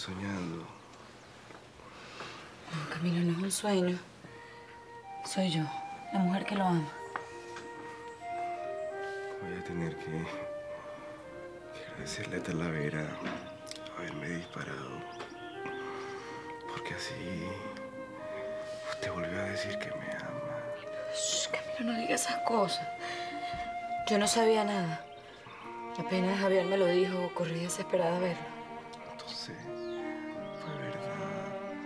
soñando. No, Camilo, no es un sueño. Soy yo, la mujer que lo ama. Voy a tener que agradecerle a Talavera haberme disparado. Porque así usted volvió a decir que me ama. Shh, Camilo, no diga esas cosas. Yo no sabía nada. Apenas Javier me lo dijo, corrí desesperada a verlo. Entonces, fue verdad.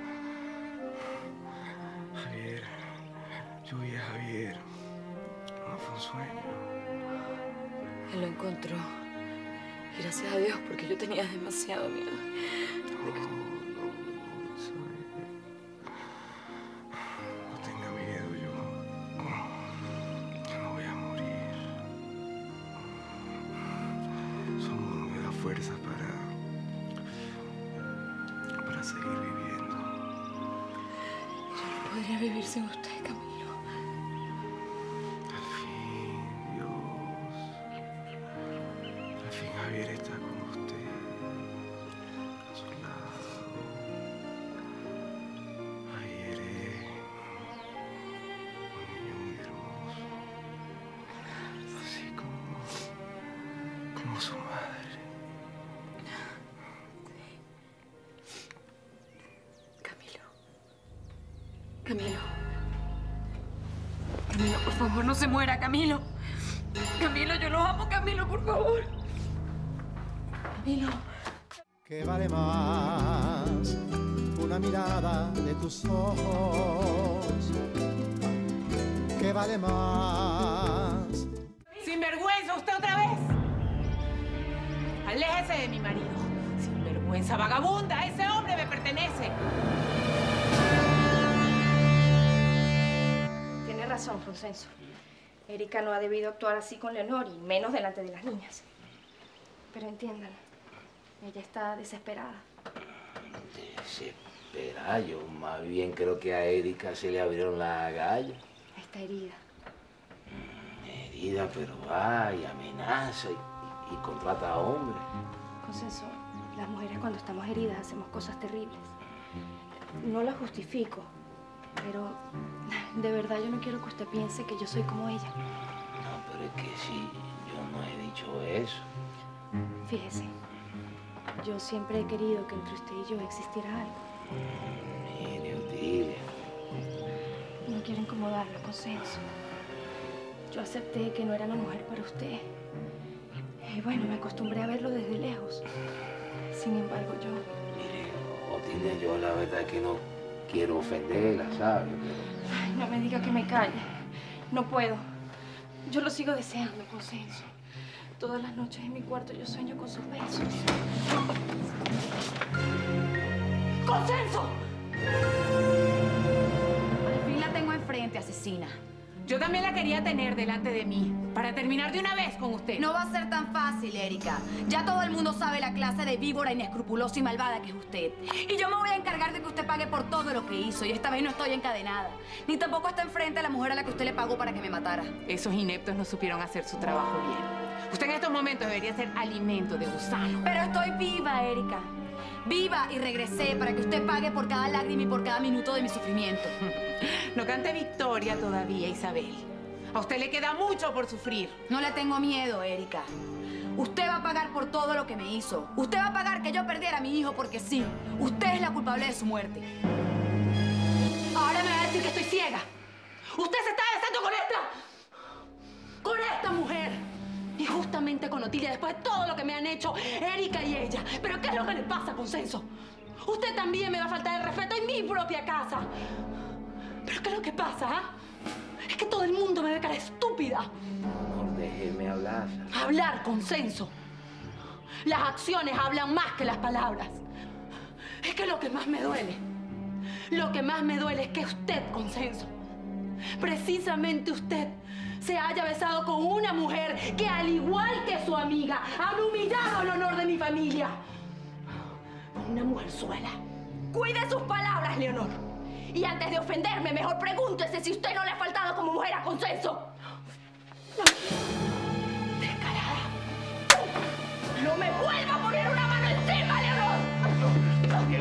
Javier, yo vi a Javier. No fue un sueño. Él lo encontró. Y gracias a Dios, porque yo tenía demasiado miedo. No tenga miedo, yo no voy a morir. Su amor me da fuerza para seguir viviendo. Yo no podría vivir sin usted, Camilo. Al fin, Dios. Al fin Javier está con usted. A su lado. Javier es un niño muy hermoso. Así como su madre. Camilo, por favor, no se muera, Camilo. Camilo, yo lo amo, Camilo, por favor. Camilo. ¿Qué vale más una mirada de tus ojos? ¿Qué vale más? ¡Sinvergüenza, usted otra vez! ¡Aléjese de mi marido! ¡Sinvergüenza, vagabunda! ¡Ese hombre me pertenece! Tiene razón, Consenso. Erika no ha debido actuar así con Leonor y menos delante de las niñas. Pero entiéndanla, ella está desesperada. Desesperada, yo más bien creo que a Erika se le abrieron las agallas. Está herida. Herida, pero va y amenaza y contrata a hombres. Consenso, las mujeres cuando estamos heridas hacemos cosas terribles. No las justifico, pero de verdad yo no quiero que usted piense que yo soy como ella. No, pero es que sí, yo no he dicho eso. Fíjese, yo siempre he querido que entre usted y yo existiera algo. Mire, Otilia. No quiero incomodarla, Consenso. Yo acepté que no era la mujer para usted. Y bueno, me acostumbré a verlo desde lejos. Sin embargo, yo... Mire, Otilia, yo la verdad es que no quiero ofenderla, ¿sabe? Pero... Ay, no me diga que me calle. No puedo. Yo lo sigo deseando, Consenso. Todas las noches en mi cuarto yo sueño con sus besos. ¡Consenso! Al fin la tengo enfrente, asesina. Yo también la quería tener delante de mí, para terminar de una vez con usted. No va a ser tan fácil, Erika. Ya todo el mundo sabe la clase de víbora inescrupulosa y malvada que es usted. Y yo me voy a encargar de que usted pague por todo lo que hizo. Y esta vez no estoy encadenada. Ni tampoco está enfrente a la mujer a la que usted le pagó para que me matara. Esos ineptos no supieron hacer su trabajo bien. Usted en estos momentos debería ser alimento de gusano. Pero estoy viva, Erika. Viva y regresé para que usted pague por cada lágrima y por cada minuto de mi sufrimiento. No cante victoria todavía, Isabel. A usted le queda mucho por sufrir. No le tengo miedo, Erika. Usted va a pagar por todo lo que me hizo. Usted va a pagar que yo perdiera a mi hijo porque sí. Usted es la culpable de su muerte. Ahora me va a decir que estoy ciega. Usted se está besando con esta mujer. Y justamente con Otilia, después de todo lo que me han hecho Erika y ella. ¿Pero qué es lo que le pasa, Consenso? Usted también me va a faltar el respeto en mi propia casa. ¿Pero qué es lo que pasa, ah? Es que todo el mundo me ve cara estúpida. No, déjeme hablar. Hablar, Consenso. Las acciones hablan más que las palabras. Es que lo que más me duele es que usted, Consenso, precisamente usted, se haya besado con una mujer que, al igual que su amiga, han humillado el honor de mi familia. Con una mujerzuela. Cuide sus palabras, Leonor. Y antes de ofenderme, mejor pregúntese si usted no le ha faltado como mujer a Consenso. Descarada. ¡No me vuelva a poner una mano encima, Leonor!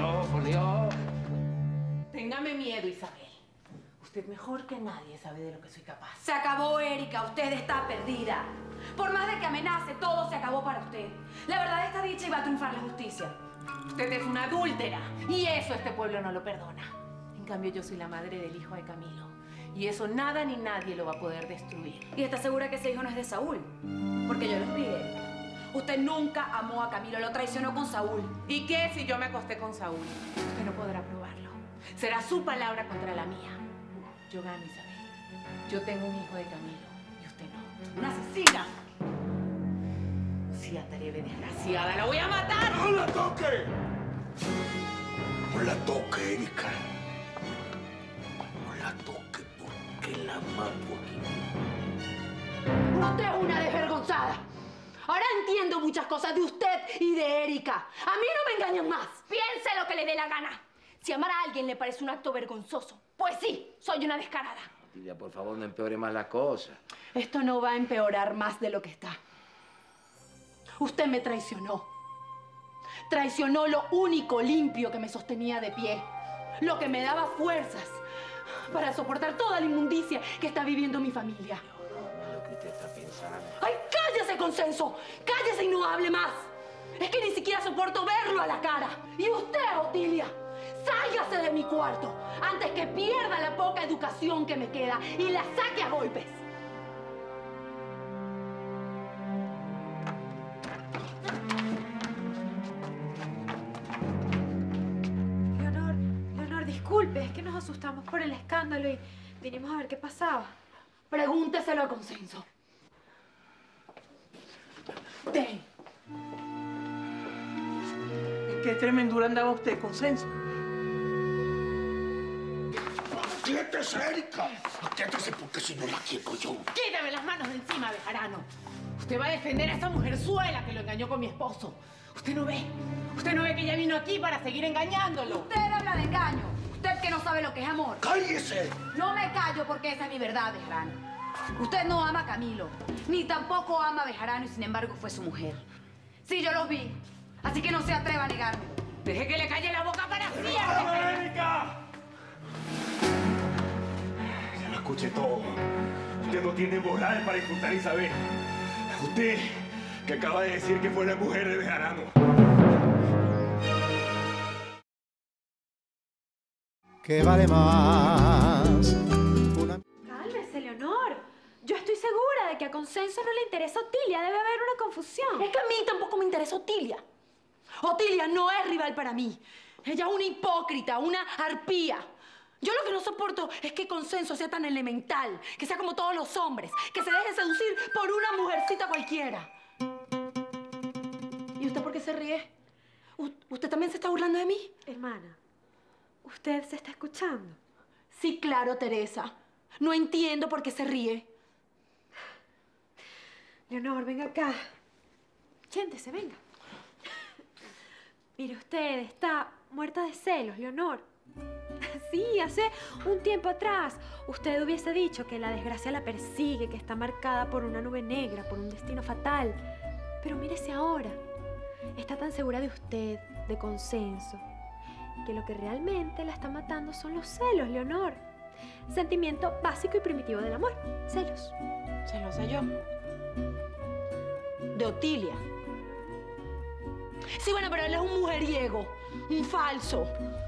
Usted mejor que nadie sabe de lo que soy capaz. Se acabó, Erika. Usted está perdida. Por más de que amenace, todo se acabó para usted. La verdad está dicha y va a triunfar la justicia. Usted es una adúltera y eso este pueblo no lo perdona. En cambio, yo soy la madre del hijo de Camilo y eso nada ni nadie lo va a poder destruir. ¿Y está segura que ese hijo no es de Saúl? Porque yo lo vi, Erika. Usted nunca amó a Camilo, lo traicionó con Saúl. ¿Y qué si yo me acosté con Saúl? Usted no podrá probarlo. Será su palabra contra la mía. Yo gano, Isabel. Yo tengo un hijo de Camilo y usted no. ¡Una asesina! Si atreve, desgraciada, la voy a matar. ¡No la toque! No la toque, Erika. No la toque porque la mato aquí. Usted es una desvergonzada. Ahora entiendo muchas cosas de usted y de Erika. A mí no me engañan más. Piense lo que le dé la gana. Si amar a alguien le parece un acto vergonzoso, pues sí, soy una descarada. Otilia, por favor, no empeore más la cosa. Esto no va a empeorar más de lo que está. Usted me traicionó. Traicionó lo único limpio que me sostenía de pie. Lo que me daba fuerzas para soportar toda la inmundicia que está viviendo mi familia. No es lo que usted está pensando. ¡Ay, cállese, Consenso! ¡Cállese y no hable más! Es que ni siquiera soporto verlo a la cara. Y usted, Otilia, sálgase de mi cuarto antes que pierda la poca educación que me queda y la saque a golpes. Leonor, disculpe, es que nos asustamos por el escándalo y vinimos a ver qué pasaba. Pregúnteselo a Consenso. Den. ¿En qué tremendura andaba usted, Consenso? ¡Quiétese, Erika! ¡Quiétese porque si no la quieto yo! Quítame las manos de encima, Bejarano. Usted va a defender a esa mujerzuela que lo engañó con mi esposo. Usted no ve que ella vino aquí para seguir engañándolo. Usted habla de engaño. Usted que no sabe lo que es amor. ¡Cállese! No me callo porque esa es mi verdad, Bejarano. Usted no ama a Camilo, ni tampoco ama a Bejarano y sin embargo fue su mujer. Sí, yo los vi. Así que no se atreva a negarme. Deje que le calle la boca para siempre. ¡Erika! Ya lo escuché todo. Usted no tiene moral para insultar a Isabel. Usted, que acaba de decir que fue la mujer de Bejarano. ¿Qué vale más? Una... Cálmese, Leonor. Yo estoy segura de que a Consenso no le interesa Otilia. Debe haber una confusión. Es que a mí tampoco me interesa Otilia. Otilia no es rival para mí. Ella es una hipócrita, una arpía. Yo lo que no soporto es que Consenso sea tan elemental, que sea como todos los hombres, que se deje seducir por una mujercita cualquiera. ¿Y usted por qué se ríe? ¿Usted también se está burlando de mí? Hermana, ¿usted se está escuchando? Sí, claro, Teresa. No entiendo por qué se ríe. Leonor, venga acá. Siéntese, venga. Mire, usted está muerta de celos, Leonor. Sí, hace un tiempo atrás usted hubiese dicho que la desgracia la persigue, que está marcada por una nube negra, por un destino fatal. Pero mírese ahora. Está tan segura de usted, de Consenso, que lo que realmente la está matando son los celos, Leonor. Sentimiento básico y primitivo del amor. Celos. ¿Celosa yo? De Otilia. Sí, bueno, pero él es un mujeriego, un falso.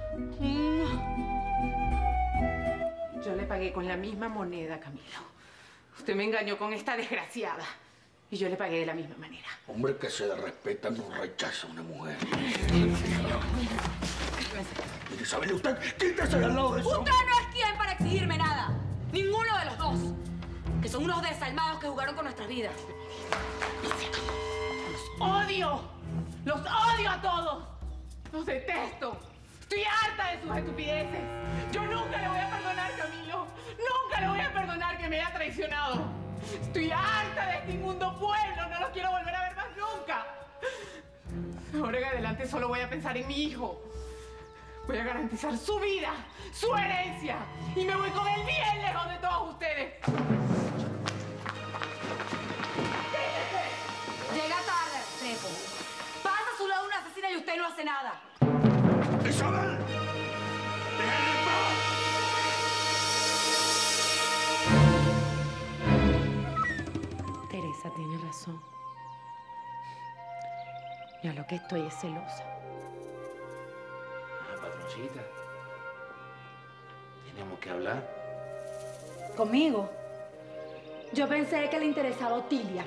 Yo le pagué con la misma moneda, Camilo. Usted me engañó con esta desgraciada. Y yo le pagué de la misma manera. Hombre que se respeta no rechaza a una mujer. Mire, Isabel, usted quítese al lado de eso. Usted no es quien para exigirme nada. Ninguno de los dos. Que son unos desalmados que jugaron con nuestras vidas. ¡Los odio! ¡Los odio a todos! ¡Los detesto! Estoy harta de sus estupideces. Yo nunca le voy a perdonar, Camilo. Nunca le voy a perdonar que me haya traicionado. Estoy harta de este inmundo pueblo. No los quiero volver a ver más nunca. Ahora en adelante solo voy a pensar en mi hijo. Voy a garantizar su vida, su herencia. Y me voy con él bien lejos de todos ustedes. Llega tarde, Restrepo. Pasa a su lado una asesina y usted no hace nada. ¡Isabel! ¡Déjenme en paz! tiene razón. Yo lo que estoy es celosa. Patroncita, tenemos que hablar. ¿Conmigo? Yo pensé que le interesaba Otilia.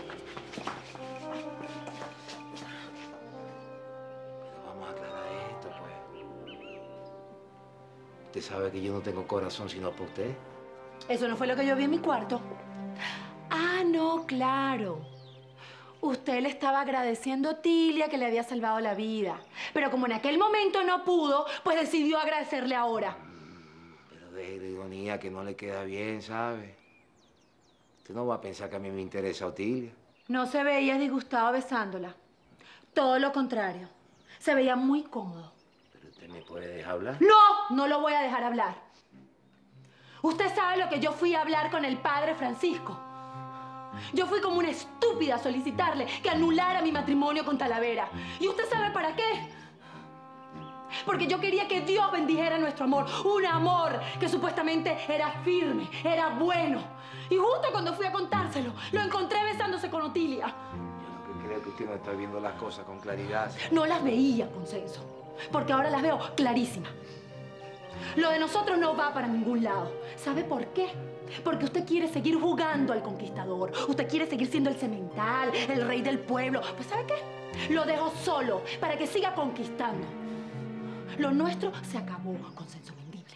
Pero vamos a aclarar esto, pues. Usted sabe que yo no tengo corazón sino para usted. ¿Eso no fue lo que yo vi en mi cuarto? Ah, no, claro. Usted le estaba agradeciendo a Otilia que le había salvado la vida. Pero como en aquel momento no pudo, pues decidió agradecerle ahora. Pero deje de ironía que no le queda bien, ¿sabe? Usted no va a pensar que a mí me interesa Otilia. No se veía disgustado besándola. Todo lo contrario. Se veía muy cómodo. ¿Pero usted me puede dejar hablar? ¡No! No lo voy a dejar hablar. Usted sabe lo que yo fui a hablar con el padre Francisco. Yo fui como una estúpida a solicitarle que anulara mi matrimonio con Talavera. ¿Y usted sabe para qué? Porque yo quería que Dios bendijera nuestro amor. Un amor que supuestamente era firme, era bueno. Y justo cuando fui a contárselo, lo encontré besándose con Otilia. Yo lo que creo es que usted no está viendo las cosas con claridad. No las veía, Consenso, porque ahora las veo clarísimas. Lo de nosotros no va para ningún lado. ¿Sabe por qué? Porque usted quiere seguir jugando al conquistador. Usted quiere seguir siendo el semental, el rey del pueblo. Pues ¿sabe qué? Lo dejo solo para que siga conquistando. Lo nuestro se acabó, Consenso vendible.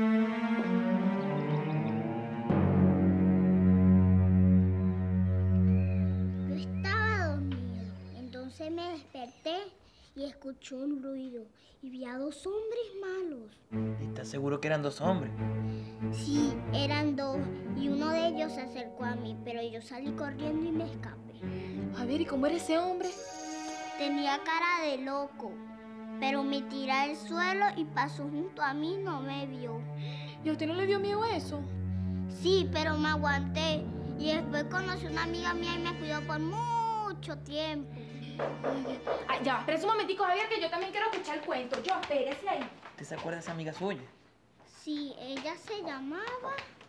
Yo estaba dormido. Entonces me desperté y escuché un ruido. Y vi a dos hombres malos. ¿Estás seguro que eran dos hombres? Sí, eran dos. Y uno de ellos se acercó a mí, pero yo salí corriendo y me escapé. A ver, ¿y cómo era ese hombre? Tenía cara de loco, pero me tiré al suelo y pasó junto a mí y no me vio. ¿Y a usted no le dio miedo eso? Sí, pero me aguanté. Y después conocí a una amiga mía y me cuidó por mucho tiempo. Ay, ya, espera un momentico, Javier, que yo también quiero escuchar el cuento. Yo, espérese ahí. ¿Usted se acuerda de esa amiga suya? Sí, ella se llamaba...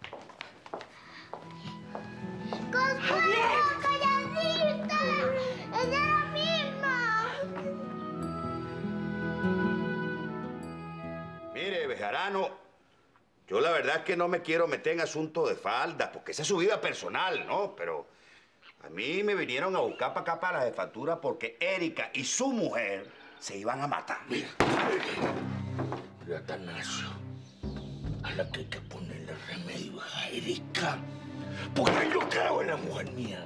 ¡Consuelo, calladita! ¡Ella era la misma! Mire, Bejarano, yo la verdad es que no me quiero meter en asuntos de faldas, porque esa es su vida personal, ¿no? Pero a mí me vinieron a buscar para acá para la jefatura porque Erika y su mujer se iban a matar. Mira, Atanasio, a la que hay que ponerle remedio es a Erika, porque yo creo en la mujer mía.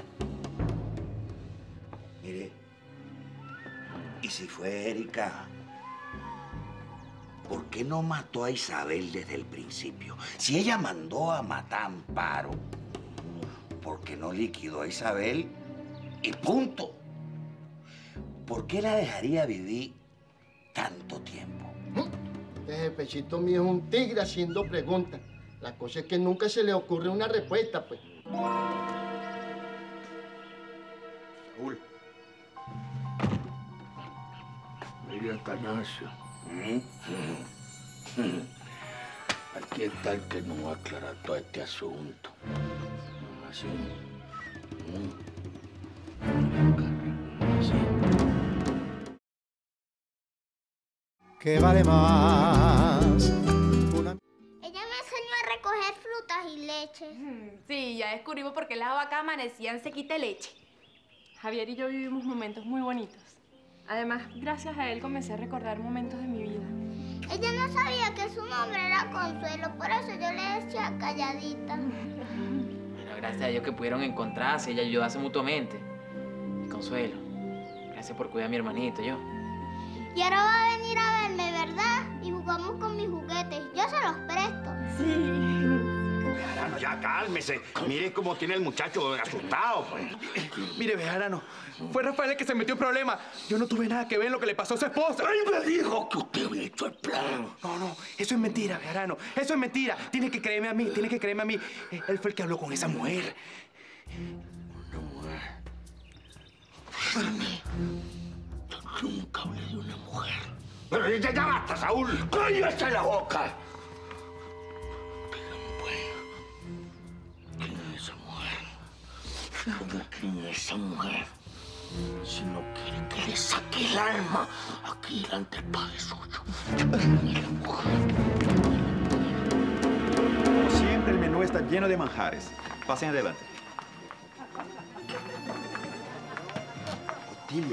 Mire, y si fue Erika, ¿por qué no mató a Isabel desde el principio? Si ella mandó a matar a Amparo, ¿por qué no liquidó a Isabel y punto? ¿Por qué la dejaría vivir tanto tiempo? Ese pechito mío es un tigre haciendo preguntas. La cosa es que nunca se le ocurre una respuesta, pues. Saúl. Mira, Atanasio. Aquí está el que nos va a aclarar todo este asunto. Así. ¿Qué vale más? Ella me enseñó a recoger frutas y leche. Sí, ya descubrimos por qué las vacas amanecían sequita de leche. Javier y yo vivimos momentos muy bonitos. Además, gracias a él comencé a recordar momentos de mi vida. Ella no sabía que su nombre era Consuelo, por eso yo le decía calladita. Bueno, gracias a Dios que pudieron encontrarse y ayudarse mutuamente. Y Consuelo, gracias por cuidar a mi hermanito, yo. Y ahora va a venir a verme, ¿verdad? Y jugamos con mis juguetes. Yo se los presto. Bejarano, ya cálmese. Mire cómo tiene el muchacho asustado, pues. Mire, Bejarano, fue Rafael el que se metió en problemas. Yo no tuve nada que ver en lo que le pasó a su esposa. ¡Ay, me dijo que usted había hecho el plan! No, eso es mentira, Bejarano. Eso es mentira. Tiene que creerme a mí, tiene que creerme a mí. Él fue el que habló con esa mujer. Una mujer. Yo nunca hablé de una mujer. Pero ya basta, Saúl. ¡Cállate la boca! Dígame, pues, ¿quién es esa mujer? ¿Cómo que ni a esa mujer si no quieren que le saque el alma aquí delante del padre suyo. Ni a la mujer. Como siempre, el menú está lleno de manjares. Pasen adelante. Otilia.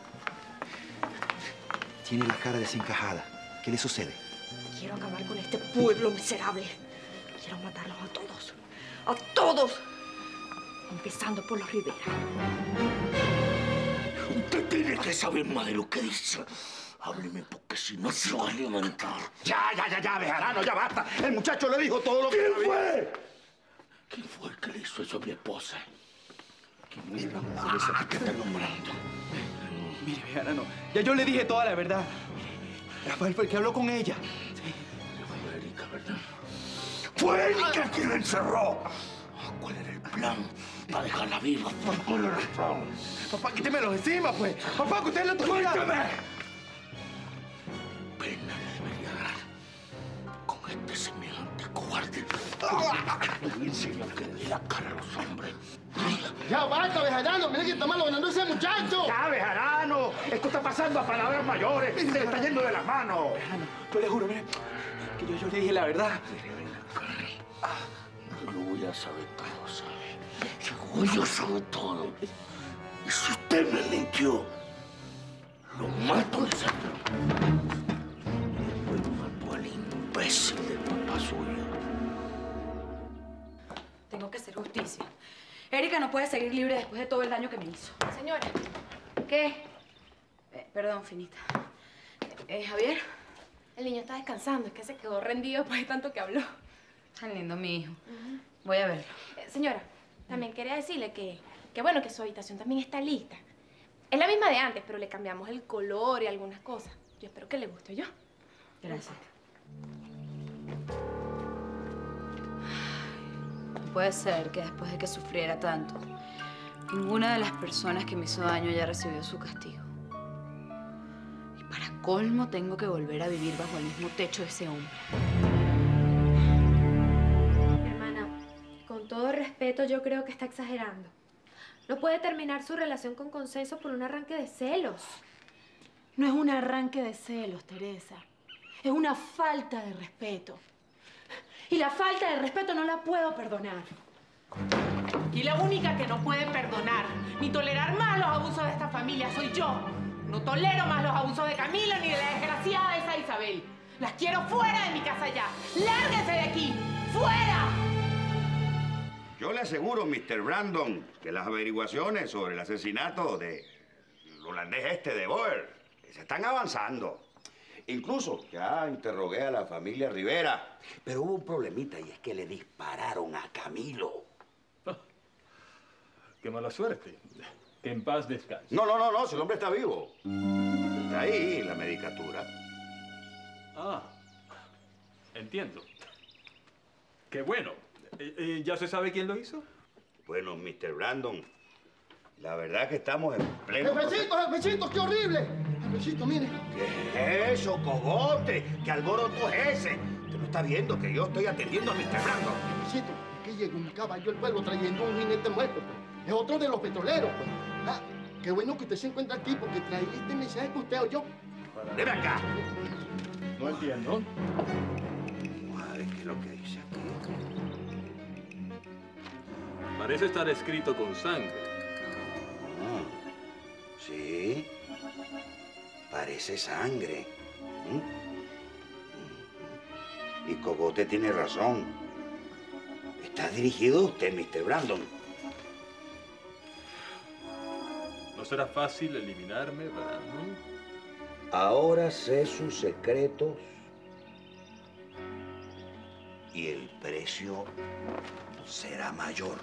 Tiene la cara desencajada. ¿Qué le sucede? Quiero acabar con este pueblo miserable. Quiero matarlos a todos. ¡A todos! Empezando por los Rivera. Usted tiene que saber más de lo que dice. Hábleme, porque si no se va a alimentar. Ya, Bejarano, ya basta. El muchacho le dijo todo lo que ¿Quién fue? ¿Quién fue el que le hizo eso a mi esposa? ¿Quién es la mujer esa que está nombrando? Mire, Bejarano, ya yo le dije toda la verdad. Rafael fue el que habló con ella. Fue Erika, ¿verdad? ¡Fue Erika quien la encerró! ¿Cuál era el plan para dejarla viva? ¿Cuál era el plan? Papá, quítemelo encima, pues. Papá, que usted le tuviera. ¡Suéltame! Pena le debería dar con este semejante cobarde. Le enseño que le dé la cara a los hombres. Ya basta, Bejarano. Mira que está mal ganando ese muchacho. ¡Ya, Bejarano! Esto está pasando a palabras mayores. Se le está yendo de las manos. Bejarano, yo le juro, mire, que yo le dije la verdad. Yo ya sabe todo, ¿sabe? Yo sabe todo. Y si usted me mintió, lo mato de sangre. Le mato al imbécil del papá suyo. Tengo que hacer justicia. Erika no puede seguir libre después de todo el daño que me hizo. Señora. ¿Qué? Perdón, Finita. ¿Javier? El niño está descansando. Es que se quedó rendido después de tanto que habló. Tan lindo mi hijo. Voy a verlo. Señora, también quería decirle que bueno, que su habitación también está lista. Es la misma de antes, pero le cambiamos el color y algunas cosas. Yo espero que le guste yo. Gracias. No puede ser que después de que sufriera tanto, ninguna de las personas que me hizo daño haya recibido su castigo. Y para colmo, tengo que volver a vivir bajo el mismo techo de ese hombre. Con todo respeto, yo creo que está exagerando. No puede terminar su relación con Consenso por un arranque de celos. No es un arranque de celos, Teresa. Es una falta de respeto. Y la falta de respeto no la puedo perdonar. Y la única que no puede perdonar ni tolerar más los abusos de esta familia soy yo. No tolero más los abusos de Camilo ni de la desgraciada esa Isabel. Las quiero fuera de mi casa ya. ¡Lárguense de aquí! ¡Fuera! Yo le aseguro, Mr. Brandon, que las averiguaciones sobre el asesinato del holandés de Boer se están avanzando. Incluso ya interrogué a la familia Rivera. Pero hubo un problemita y es que le dispararon a Camilo. Qué mala suerte. Que en paz descanse. No, si el hombre está vivo. Está ahí la medicatura. Ah, entiendo. Qué bueno. ¿Ya se sabe quién lo hizo? Bueno, Mr. Brandon, la verdad es que estamos en pleno... ¡Jefecito, qué horrible! Jefecito, mire. ¿Qué es eso, cogote? ¿Qué alboroto es ese? Usted no está viendo que yo estoy atendiendo a Mr. Brandon. Jefecito, es que llegó un caballo al pueblo trayendo un jinete muerto, pues. Es otro de los petroleros, pues. Ah, qué bueno que usted se encuentra aquí porque trae este mensaje que usted oyó. ¡Deme acá! No entiendo. A ver, ¿qué es lo que dice aquí? Parece estar escrito con sangre. Sí, parece sangre. Y Cogote tiene razón. Está dirigido a usted, Mr. Brandon. ¿No será fácil eliminarme, Brandon? Ahora sé sus secretos y el precio será mayor.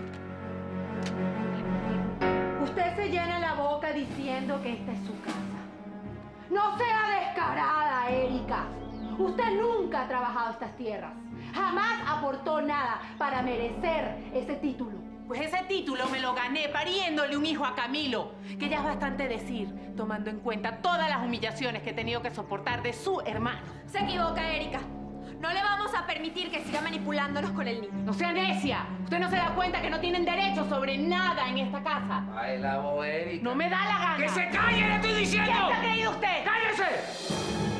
Usted se llena la boca diciendo que esta es su casa. No sea descarada, Erika. Usted nunca ha trabajado estas tierras. Jamás aportó nada para merecer ese título. Pues ese título me lo gané pariéndole un hijo a Camilo, que ya es bastante decir, tomando en cuenta todas las humillaciones que he tenido que soportar de su hermano. Se equivoca, Erika. No le vamos a permitir que siga manipulándonos con el niño. No sea necia. Usted no se da cuenta que no tienen derecho sobre nada en esta casa. Ay, la voz, Erika. No me da la gana. ¡Que se calle, le estoy diciendo! ¿Qué se ha creído usted? ¡Cállese!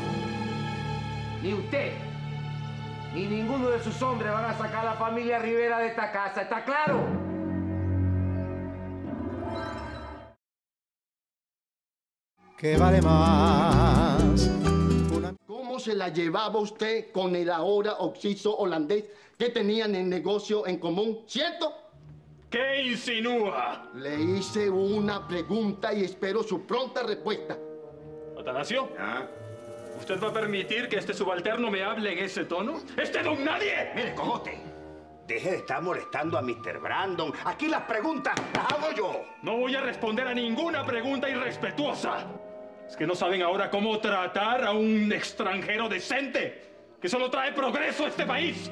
Ni usted, ni ninguno de sus hombres van a sacar a la familia Rivera de esta casa. ¿Está claro? ¿Qué vale más? ¿Cómo se la llevaba usted con el ahora occiso holandés que tenían el negocio en común, cierto? ¿Qué insinúa? Le hice una pregunta y espero su pronta respuesta. ¿Atanasio? ¿Usted va a permitir que este subalterno me hable en ese tono? ¡Este don nadie! Mire, cojote, deje de estar molestando a Mr. Brandon. Aquí las preguntas las hago yo. No voy a responder a ninguna pregunta irrespetuosa. Es que no saben ahora cómo tratar a un extranjero decente, que solo trae progreso a este país.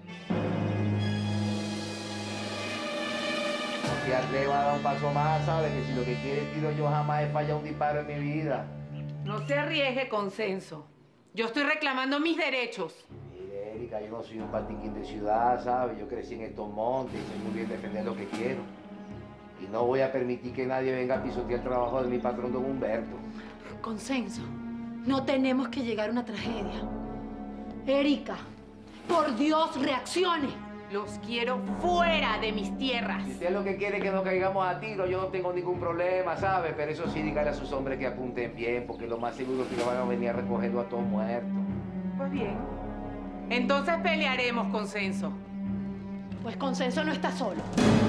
Si atreva a dar un paso más, sabe que si lo que quiere tiro yo, jamás he fallado un disparo en mi vida. No se arriesgue, Consenso. Yo estoy reclamando mis derechos. Mire, Erika, yo no soy un patiquín de ciudad, ¿sabe? Yo crecí en estos montes y sé muy bien defender lo que quiero. Y no voy a permitir que nadie venga a pisotear el trabajo de mi patrón, don Humberto. Consenso, no tenemos que llegar a una tragedia. Erika, por Dios, reaccione. Los quiero fuera de mis tierras. Si usted lo que quiere es que no caigamos a tiro, yo no tengo ningún problema, ¿sabe? Pero eso sí, dígale a sus hombres que apunten bien, porque lo más seguro es que van a venir a recogerlo a todos muertos. Pues bien. Entonces pelearemos, Consenso. Pues Consenso no está solo.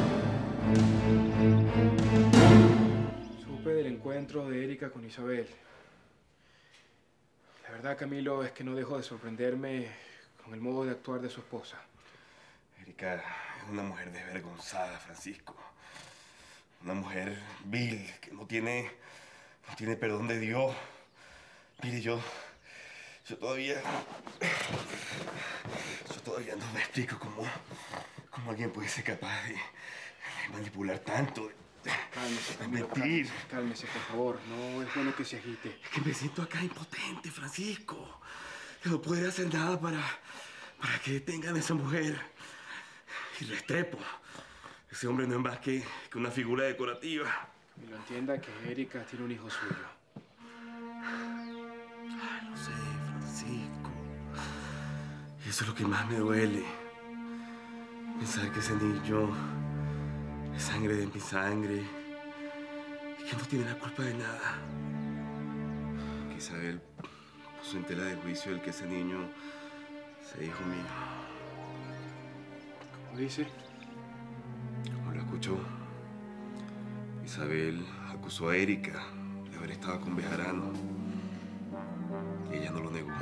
Supe del encuentro de Erika con Isabel. La verdad, Camilo, es que no dejo de sorprenderme con el modo de actuar de su esposa. Erika es una mujer desvergonzada, Francisco. Una mujer vil, que no tiene perdón de Dios. Mire, yo todavía no me explico cómo alguien puede ser capaz de manipular tanto. Cálmese, Camilo, mentir. Cálmese, por favor. No es bueno que se agite. Es que me siento acá impotente, Francisco. No puedo hacer nada para que detengan a esa mujer. Y Restrepo. Ese hombre no es más que una figura decorativa. Camilo, entienda que Erika tiene un hijo suyo. Lo sé, Francisco. Y eso es lo que más me duele. Pensar que ese niño es sangre de mi sangre. Y que no tiene la culpa de nada. Que Isabel puso en tela de juicio el que ese niño sea hijo mío. ¿Cómo dice? Como lo escuchó, Isabel acusó a Erika de haber estado con Bejarano. Y ella no lo negó.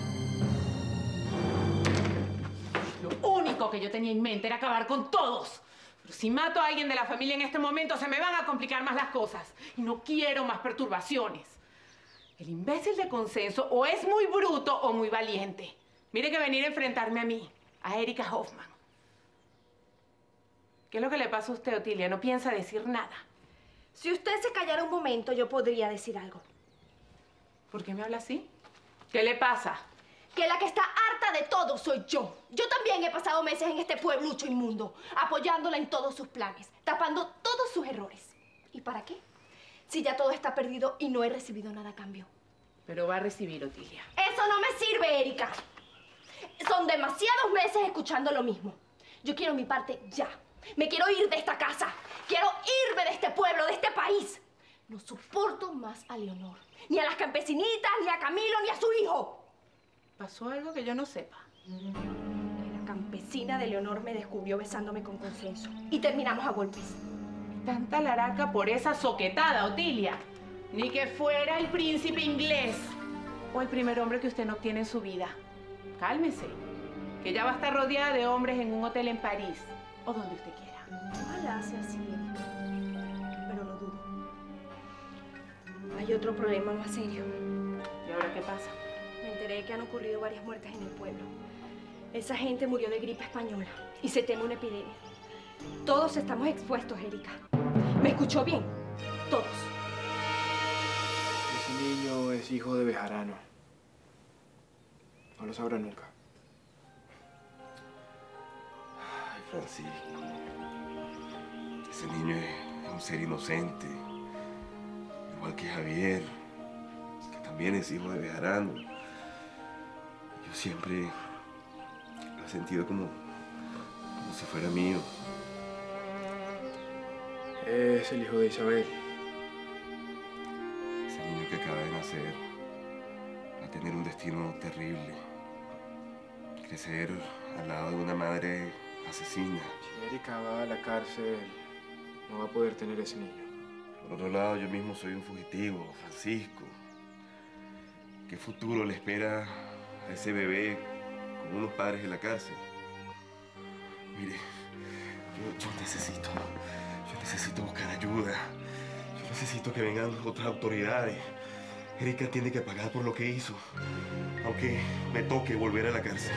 Lo único que yo tenía en mente era acabar con todos. Pero si mato a alguien de la familia en este momento, se me van a complicar más las cosas. Y no quiero más perturbaciones. El imbécil de Consenso o es muy bruto o muy valiente. Mire que venir a enfrentarme a mí, a Erika Hoffman. ¿Qué es lo que le pasa a usted, Otilia? No piensa decir nada. Si usted se callara un momento, yo podría decir algo. ¿Por qué me habla así? ¿Qué le pasa? Que la que está harta de todo soy yo. Yo también he pasado meses en este pueblucho inmundo, apoyándola en todos sus planes, tapando todos sus errores. ¿Y para qué? Si ya todo está perdido y no he recibido nada a cambio. Pero va a recibir, Otilia. Eso no me sirve, Erika. Son demasiados meses escuchando lo mismo. Yo quiero mi parte ya. Me quiero ir de esta casa. Quiero irme de este pueblo, de este país. No soporto más a Leonor. Ni a las campesinitas, ni a Camilo, ni a su hijo. ¿Pasó algo que yo no sepa? Que la campesina de Leonor me descubrió besándome con Consenso. Y terminamos a golpes. Tanta laraca por esa soquetada, Otilia. Ni que fuera el príncipe inglés. O el primer hombre que usted no obtiene en su vida. Cálmese. Que ya va a estar rodeada de hombres en un hotel en París. O donde usted quiera. Ojalá sea así, Erika. Pero lo dudo. Hay otro problema más serio. ¿Y ahora qué pasa? Me enteré que han ocurrido varias muertes en el pueblo. Esa gente murió de gripe española y se teme una epidemia. Todos estamos expuestos, Erika. ¿Me escuchó bien? Todos. Ese niño es hijo de Bejarano. No lo sabrá nunca. Francisco. Ese niño es un ser inocente, igual que Javier, que también es hijo de Bejarano. Yo siempre lo he sentido como si fuera mío. Es el hijo de Isabel. Ese niño que acaba de nacer va a tener un destino terrible. Crecer al lado de una madre asesina. Si Erika va a la cárcel, no va a poder tener ese niño. Por otro lado, yo mismo soy un fugitivo, Francisco. ¿Qué futuro le espera a ese bebé con unos padres en la cárcel? Mire, yo necesito buscar ayuda. Yo necesito que vengan otras autoridades. Erika tiene que pagar por lo que hizo, aunque me toque volver a la cárcel.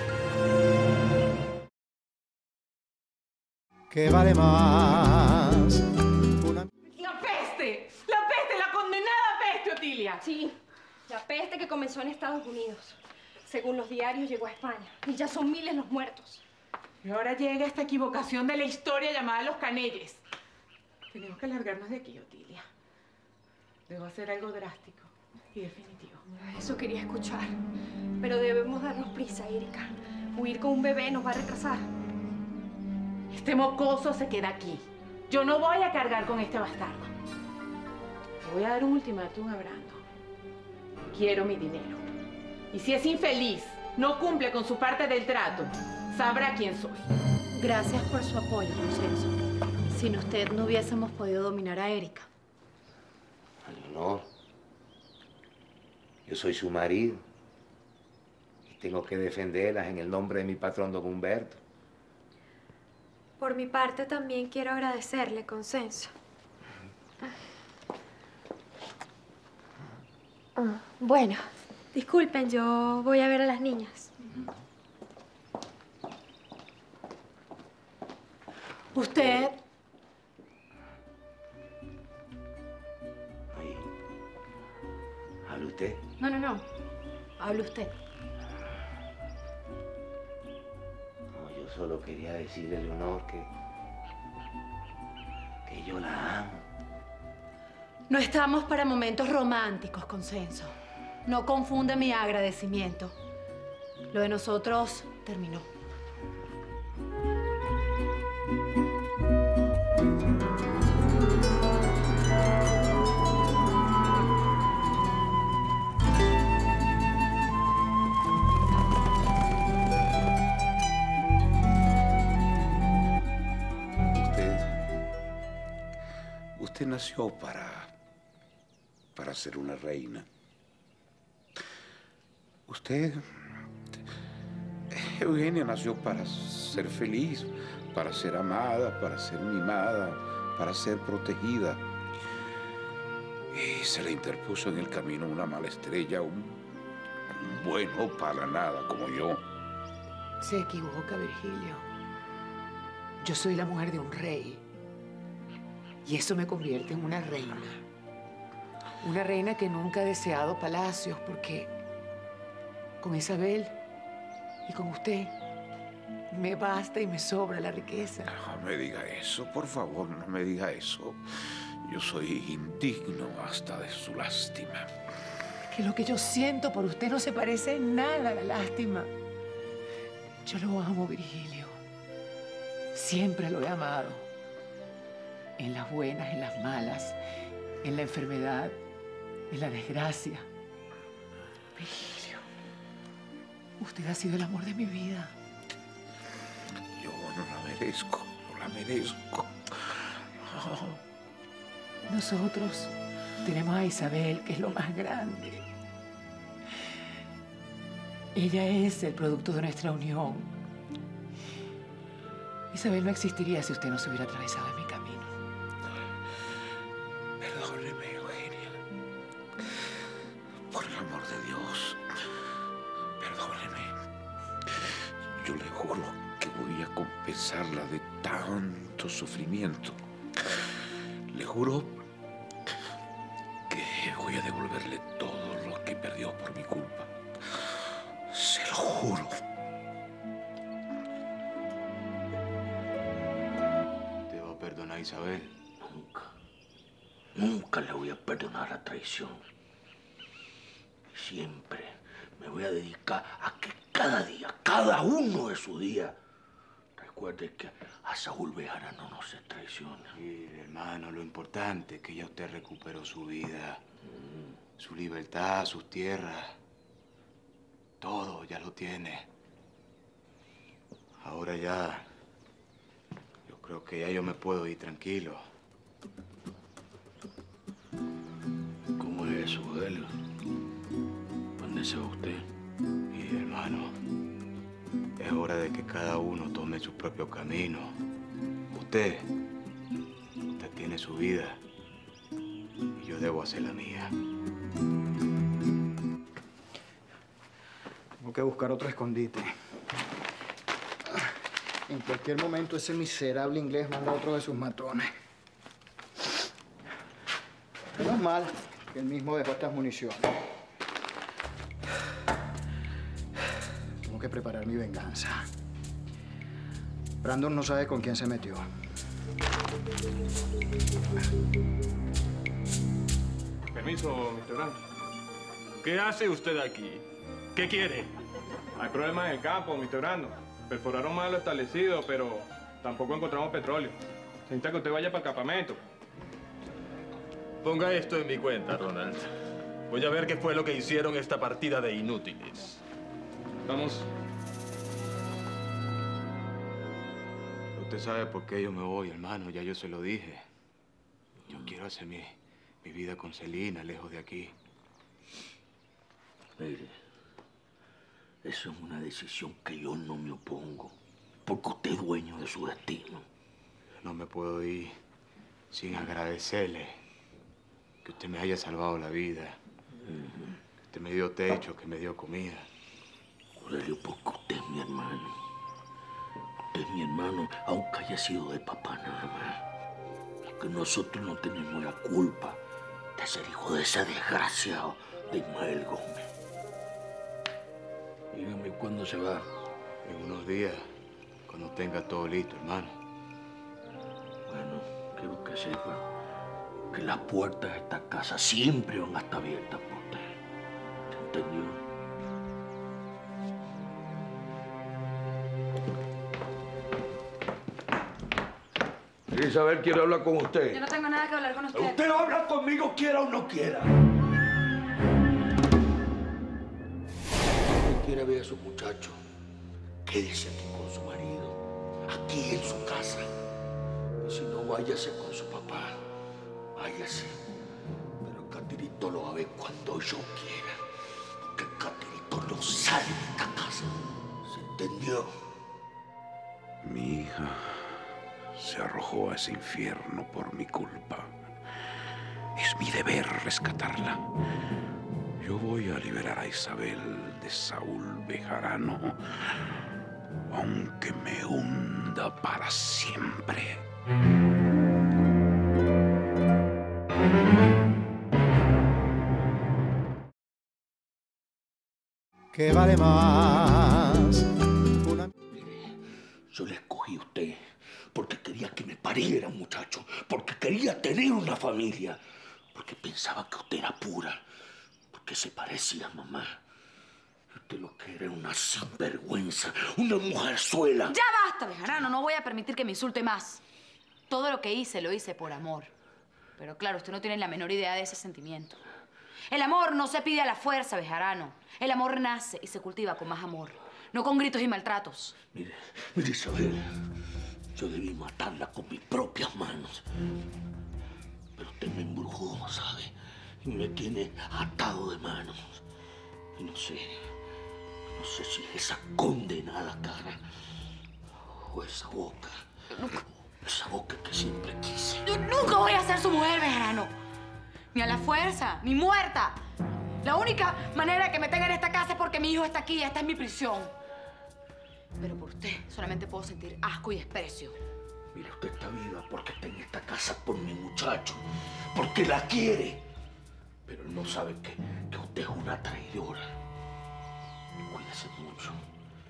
¿Qué vale más? ¡La peste! ¡La peste! ¡La condenada peste, Otilia! Sí, la peste que comenzó en Estados Unidos. Según los diarios, llegó a España. Y ya son miles los muertos. Y ahora llega esta equivocación de la historia llamada Los Canelles. Tenemos que largarnos de aquí, Otilia. Debo hacer algo drástico y definitivo. Eso quería escuchar. Pero debemos darnos prisa, Erika. Huir con un bebé nos va a retrasar. Este mocoso se queda aquí. Yo no voy a cargar con este bastardo. Le voy a dar un ultimátum a Brando. Quiero mi dinero. Y si es infeliz, no cumple con su parte del trato, sabrá quién soy. Gracias por su apoyo, Consenso. Sin usted no hubiésemos podido dominar a Erika. Leonor, yo soy su marido y tengo que defenderlas en el nombre de mi patrón, don Humberto. Por mi parte, también quiero agradecerle, Consenso. Bueno, disculpen, yo voy a ver a las niñas. Usted... ¿Habla usted? No. Habla usted. No, yo solo quería decirle, Leonor, que yo la amo. No estamos para momentos románticos, Consenso. No confunde mi agradecimiento. Lo de nosotros terminó. Usted nació para ser una reina. Usted, Eugenia, nació para ser feliz, para ser amada, para ser mimada, para ser protegida. Y se le interpuso en el camino una mala estrella, un bueno para nada como yo. Se equivoca, Virgilio. Yo soy la mujer de un rey. Y eso me convierte en una reina. Una reina que nunca ha deseado palacios porque con Isabel y con usted me basta y me sobra la riqueza. No me diga eso, por favor, no me diga eso. Yo soy indigno hasta de su lástima. Que lo que yo siento por usted no se parece en nada a la lástima. Yo lo amo, Virgilio. Siempre lo he amado. En las buenas, en las malas, en la enfermedad, en la desgracia. Virgilio, usted ha sido el amor de mi vida. Yo no la merezco, no la merezco. Oh. Nosotros tenemos a Isabel, que es lo más grande. Ella es el producto de nuestra unión. Isabel no existiría si usted no se hubiera atravesado en mi camino. Perdóneme, Eugenia. Por el amor de Dios, perdóneme. Yo le juro que voy a compensarla de tanto sufrimiento. Le juro que voy a devolverle todo lo que perdió por mi culpa. Se lo juro. Isabel. Nunca le voy a perdonar la traición. Siempre me voy a dedicar a que cada día, cada uno de sus días, recuerde que a Saúl Bejarano no se traiciona. Sí, hermano, lo importante es que ya usted recuperó su vida, su libertad, sus tierras. Todo ya lo tiene. Ahora ya, yo creo que ya yo me puedo ir tranquilo. ¿Cómo es eso, Joel? ¿Dónde se va usted? Y hermano, es hora de que cada uno tome su propio camino. Usted tiene su vida y yo debo hacer la mía. Tengo que buscar otro escondite. En cualquier momento ese miserable inglés manda a otro de sus matones. Menos mal que él mismo dejó estas municiones. Tengo que preparar mi venganza. Brandon no sabe con quién se metió. Permiso, Mr. Brown. ¿Qué hace usted aquí? ¿Qué quiere? Hay problemas en el campo, Mr. Brandon. Perforaron mal lo establecido, pero tampoco encontramos petróleo. Se necesita que usted vaya para el campamento. Ponga esto en mi cuenta, Ronald. Voy a ver qué fue lo que hicieron esta partida de inútiles. Vamos. Usted sabe por qué yo me voy, hermano. Ya yo se lo dije. Yo quiero hacer mi vida con Celina, lejos de aquí. Mire, eso es una decisión que yo no me opongo, porque usted es dueño de su destino. No me puedo ir sin agradecerle que usted me haya salvado la vida. Que usted me dio techo, que me dio comida. Aurelio, porque usted es mi hermano. Usted es mi hermano, aunque haya sido de papá nada más. Que nosotros no tenemos la culpa de ser hijo de ese desgraciado de Ismael Gómez. Dígame cuándo se va. En unos días, cuando tenga todo listo, hermano. Bueno, quiero que sepa que las puertas de esta casa siempre van a estar abiertas por usted. ¿Se entendió? Isabel quiere hablar con usted. Yo no tengo nada que hablar con usted. Usted habla conmigo, quiera o no quiera. Si quiere ver a su muchacho, quédese aquí con su marido, aquí en su casa. Y si no, váyase con su papá. Váyase. Pero Catirito lo va a ver cuando yo quiera. Porque Catirito no sale de esta casa. ¿Se entendió? Mi hija se arrojó a ese infierno por mi culpa. Es mi deber rescatarla. Yo voy a liberar a Isabel de Saúl Bejarano, aunque me hunda para siempre. ¿Qué vale más? Yo le escogí a usted porque quería que me pariera un muchacho, porque quería tener una familia, porque pensaba que usted era pura, porque se parecía a mamá. Usted lo que era una sinvergüenza, una mujerzuela. ¡Ya basta, Bejarano! No voy a permitir que me insulte más. Todo lo que hice, lo hice por amor. Pero claro, usted no tiene la menor idea de ese sentimiento. El amor no se pide a la fuerza, Bejarano. El amor nace y se cultiva con más amor, no con gritos y maltratos. Mire, Isabel, yo debí matarla con mis propias manos. Pero usted me embrujó, ¿sabe? Y me tiene atado de manos. Y no sé si es esa condenada cara o esa boca. Esa boca que siempre quise. Yo nunca voy a ser su mujer, Bejarano. Ni a la fuerza, ni muerta. La única manera de que me tenga en esta casa es porque mi hijo está aquí y esta es mi prisión. Pero por usted solamente puedo sentir asco y desprecio. Mire, usted está viva porque está en esta casa por mi muchacho, porque la quiere. Pero él no sabe que usted es una traidora. Cuídese mucho,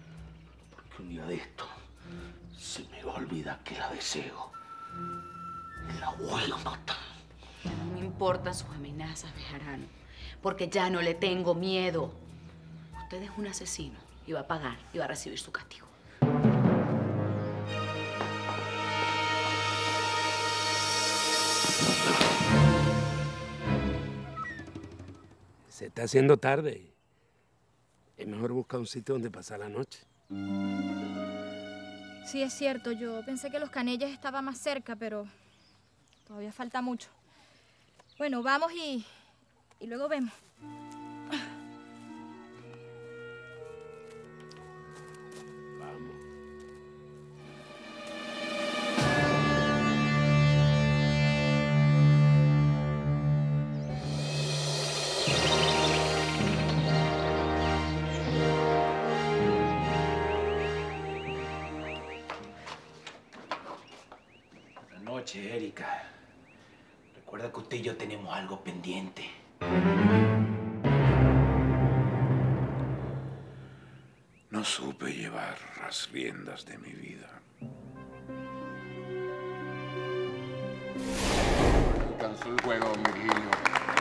porque un día de esto se me va a olvidar que la deseo. La voy a matar. No me importan sus amenazas, Bejarano, porque ya no le tengo miedo. Usted es un asesino y va a pagar y va a recibir su castigo. Se está haciendo tarde. Es mejor buscar un sitio donde pasar la noche. Sí, es cierto. Yo pensé que Los Canelles estaba más cerca, pero todavía falta mucho. Bueno, vamos y luego vemos. Vamos. Buenas noches, Erika. Recuerda que usted y yo tenemos algo pendiente. No supe llevar las riendas de mi vida. Cansó el juego, Virgilio.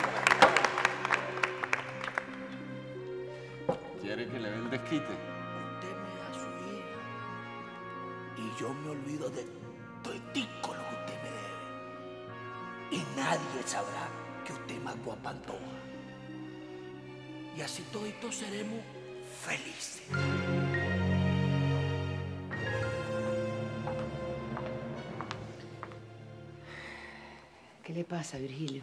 ¿Quiere que le dé el desquite? Usted me da su hija y yo me olvido de toitico lo que usted me debe. Y nadie sabrá que usted mató a Pantoja. Y así toditos seremos felices. ¿Qué le pasa, Virgilio?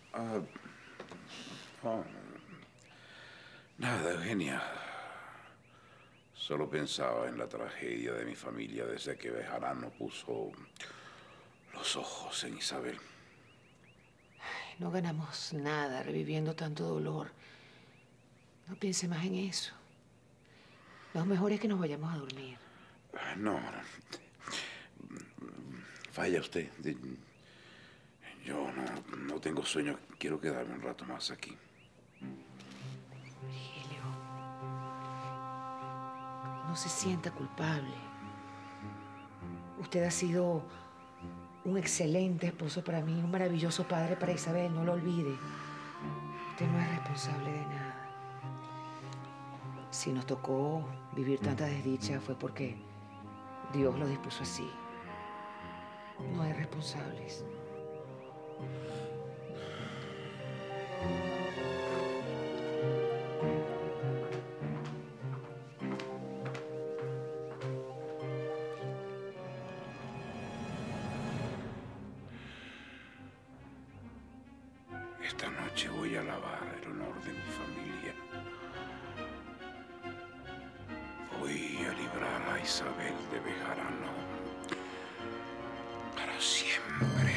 Nada, Eugenia. Solo pensaba en la tragedia de mi familia desde que Bejarano puso los ojos en Isabel. No ganamos nada reviviendo tanto dolor. No piense más en eso. Lo mejor es que nos vayamos a dormir. No. Vaya usted. Yo no tengo sueño. Quiero quedarme un rato más aquí. Virgilio, no se sienta culpable. Usted ha sido un excelente esposo para mí, un maravilloso padre para Isabel, no lo olvide. Usted no es responsable de nada. Si nos tocó vivir tanta desdicha fue porque Dios lo dispuso así. No hay responsables. Esta noche voy a alabar el honor de mi familia. Voy a librar a Isabel de Bejarano para siempre.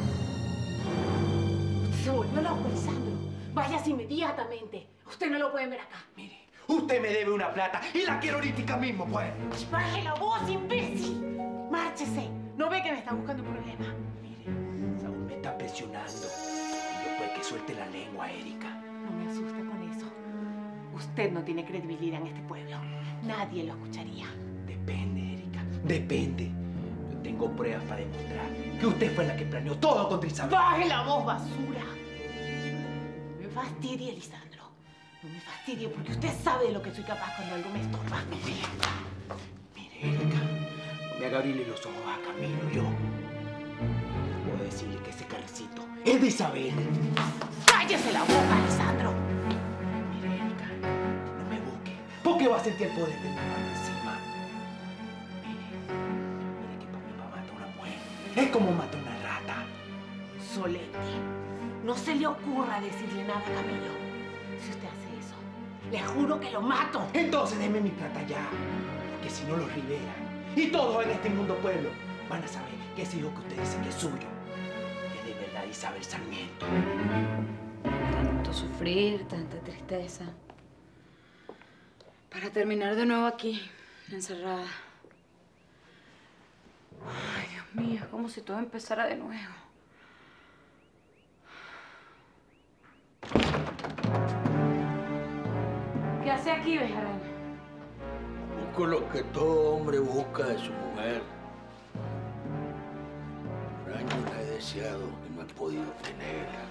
Se volvió loco, Lisandro. Váyase inmediatamente. Usted no lo puede ver acá. Mire, usted me debe una plata y la quiero ahorita mismo, pues. ¡Baje la voz, imbécil! ¡Márchese! ¿No ve que me está buscando un problema? Saúl me está presionando. Y después que suelte la lengua, Erika. No me asusta con eso. Usted no tiene credibilidad en este pueblo. Nadie lo escucharía. Depende, Erika. Depende. Yo tengo pruebas para demostrar que usted fue la que planeó todo contra Isabel. ¡Baje la voz, basura! No me fastidie, Lisandro. No me fastidie porque usted sabe de lo que soy capaz cuando algo me estorba. Mire, Erika. No me haga abrirle los ojos a Camilo, yo. Puedo decirle que ese carrecito es de Isabel. ¡Cállese la boca, Lisandro! Mire, Erika, no me busque, porque va a sentir el poder de mi mano encima. Mire que para mi papá mata a una mujer es como mata a una rata. Soletti, no se le ocurra decirle nada a Camilo. Si usted hace eso, le juro que lo mato. Entonces deme mi plata ya, porque si no los Rivera y todos en este mundo pueblo van a saber que ese hijo que usted dice que es suyo es de verdad Isabel Sarmiento. Tanto sufrir, tanta tristeza. Para terminar de nuevo aquí, encerrada. Ay, Dios mío, es como si todo empezara de nuevo. ¿Qué hace aquí, Bejarano? Busco lo que todo hombre busca de su mujer. Por años la he deseado y no he podido tenerla.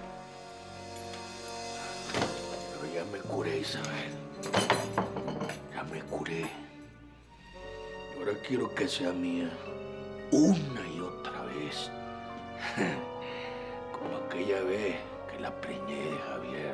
Pero ya me curé, Isabel. Ya me curé. Y ahora quiero que sea mía una y otra vez. Como aquella vez que la preñé de Javier.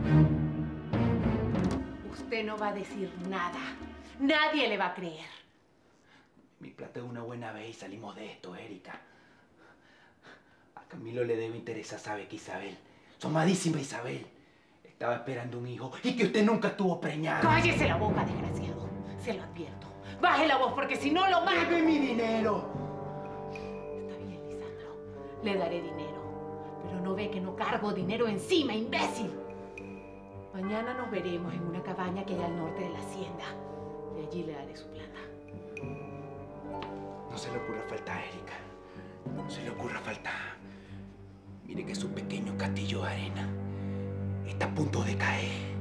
Usted no va a decir nada. Nadie le va a creer. Mi plata es una buena vez y salimos de esto, Erika. A Camilo le debe interesar, sabe que Isabel, su amadísima Isabel, estaba esperando un hijo y que usted nunca estuvo preñada. Cállese la boca, desgraciado. Se lo advierto. Baje la voz porque si no lo mato. ¡Deme mi dinero! Está bien, Lisandro. Le daré dinero. Pero no ve que no cargo dinero encima, imbécil. Mañana nos veremos en una cabaña que hay al norte de la hacienda. Y allí le daré su plata. No se le ocurra faltar, Erika. No se le ocurra faltar. Mire que su pequeño castillo de arena está a punto de caer.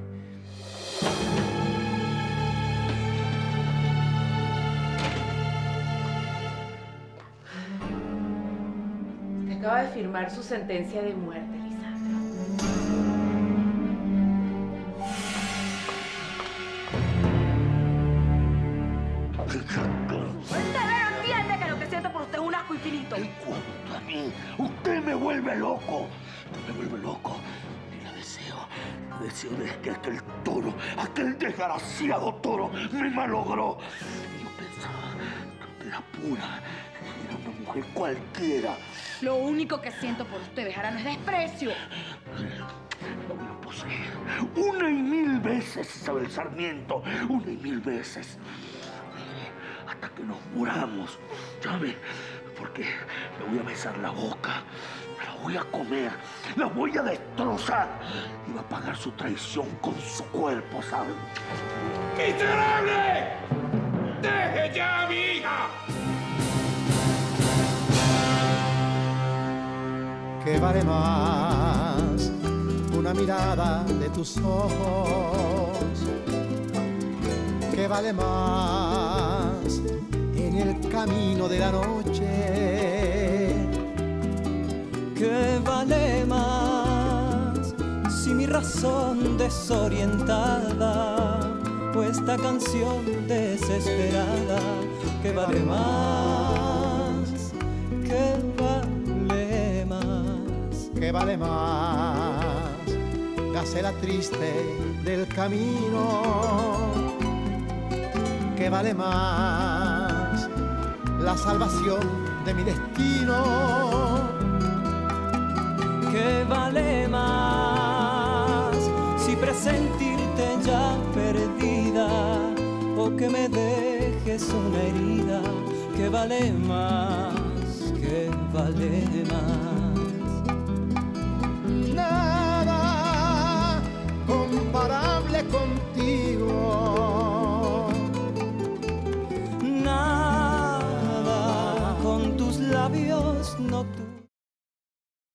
Usted acaba de firmar su sentencia de muerte, Lisandro. Usted no entiende que lo que siento por usted es un asco infinito. En cuanto a mí, usted me vuelve loco. Me vuelve loco. Y la deseo. La deseo desde que aquel toro, aquel desgraciado toro, me malogró. Y yo pensaba que usted era pura. Era una mujer cualquiera. Lo único que siento por usted, Bejarano, es desprecio. La voy a poseer. Una y mil veces, Isabel Sarmiento. Una y mil veces. Hasta que nos muramos, ¿sabe? Porque le voy a besar la boca, me la voy a comer, la voy a destrozar y va a pagar su traición con su cuerpo, ¿sabe? ¡Miserable! ¡Deje ya a mi hija! ¿Qué vale más una mirada de tus ojos? ¿Qué vale más en el camino de la noche? ¿Qué vale más si mi razón desorientada o esta canción desesperada? ¿Qué vale más? ¿Qué vale más? ¿Qué vale más? Gacela triste del camino. ¿Qué vale más? La salvación de mi destino. ¿Qué vale más si presentirte ya perdida o que me dejes una herida? ¿Qué vale más? ¿Qué vale más? Nada comparable contigo.